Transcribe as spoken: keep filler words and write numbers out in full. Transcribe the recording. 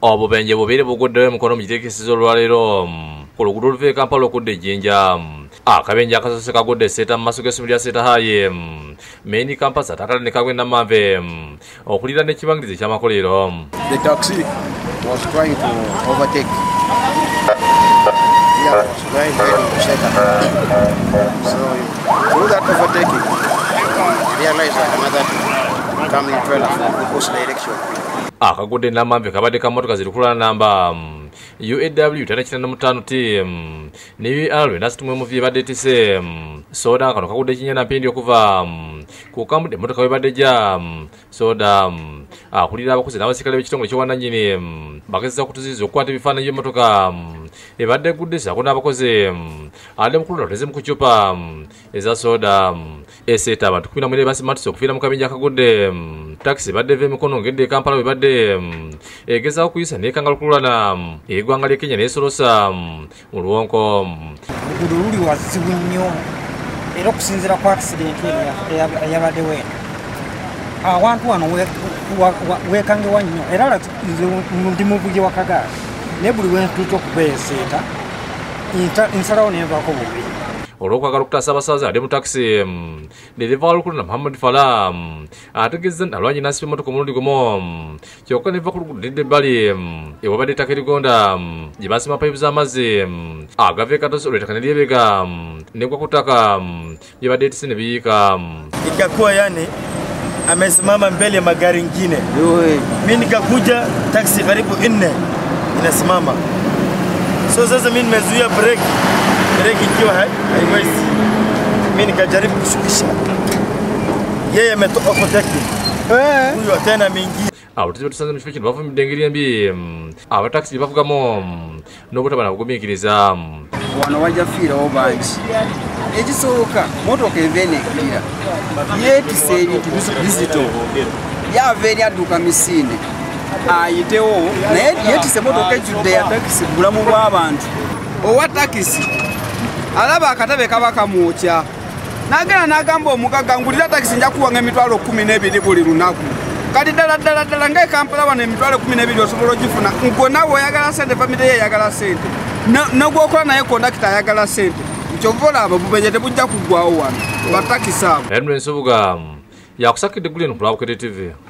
obubenje bubiri buguddewo emikono mu kiteekisizo olwaleero ku luguudo oluva e Kampala okudda e Jinja. Akabenje akasose kagudde Seeta mu maaso g'essomero lya Seeta High main campus atakala ne kagwenda Manve okulira n'ekibangirizi eky'amakolero. The taxi was trying to overtake. Yeah, it was going to Seeta. So through that overtaking, realized that another coming trailer from the opposite direction. Akagudde n'Amanve kabadde ka mmotoka ziri kulwana namba U A W tana kitana mutano T ne U R na situmwe mu vyebadde tise soda kano kakudde kinyana mpindi okuva ku kamudde mmotoka webadde ja soda akulira abakozi n'abasikale b'ekitongole ky'obwannannyini bagezeza kutuziza okukwata ebifaananyi by'emmotoka ebadde eguddesa ako n'abakozi adde mukulu nateze mu kucupa eza soda eseeta abantu kumi na mwenda basimatuse okufiira mu kabenje akagudde taxi badde eva emikono ngedde e Kampala webadde egezaako kuyisa n'ekangala kululana eggwanga lya Kenya n'esolosa mu luwonko. Oluguudo luli wazibu nnyo era okusinziira ku accident eyabaddewo eno awantu wano weekangewa nnyo era ndi mu bugi wa Kagala naye buli wentuuka okuba eseeta nsalawo nenvaako bubi olw'okwagala okutaasa abasaza ade mu taxi dereva walukulu na Muhammad Fala ategeeza nalwanyi n'asiba emmotoka omulundi gumu kyokka neva ku luguudo nedda ebbali ewabadde ettaka erigonda gye basima payipu z'amazzi agava ekatosi olw'ettaka ne lyebega negwa ku ttaka lyebadde etise ne biyiika. Ikakuwa yani amesimama mbele ya magari ingine, mimi nikakuja taxi karibu nne inasimama, so sasa mimi nimezuia break break ikiwa haiwezi, mimi nikajaribu kushukisha, yeye ametoka protected huyo tena mingi abatuzi batusanze mu kifo kino bavumidde mbi abataxi bavugamu n'obutabana bugumiikiriza. Wano wajja fiirawo bangi ekisooka motoka eva enegulira yeetisa ebintu bizito yava eri adduka misinde ayitewo naye yeetise motoka ejjudde ya takisi bulamu bw'abantu. Owa takisi alaba akatabe kaba kamwokya n'agenda n'agamba omugagga ngulira takisi nja kuwanga emitwalo kumi n'ebiri buli lunaku kati ddala ddala ddala nga e Kampala wano emitwalo kumi n'ebiri osobola ogifuna ngonna bw'oyagala sente famire ye eyagala sente n'ogwokola naye kondakita ayagala sente kyova olaba bubenje tebujja kuggwawo wano batakisi abo. Henry Nsubuga yakusakidde Guleno ku Lwabukete T V.